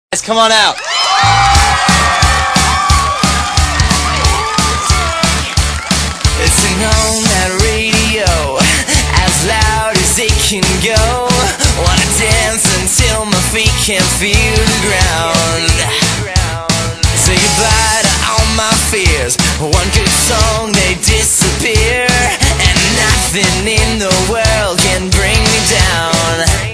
Come on out. Sing on that radio as loud as it can go. Wanna dance until my feet can't feel the ground. Say goodbye to all my fears. One good song, they disappear, and nothing in the world can bring me down.